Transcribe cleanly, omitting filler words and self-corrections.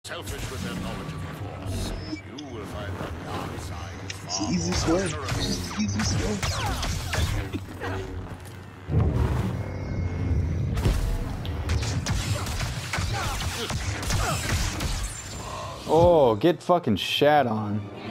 selfish with their knowledge of the Force. You will find the dark side is It's far the easiest more way. honorable. It's just the easiest way. Oh, get fucking shat on.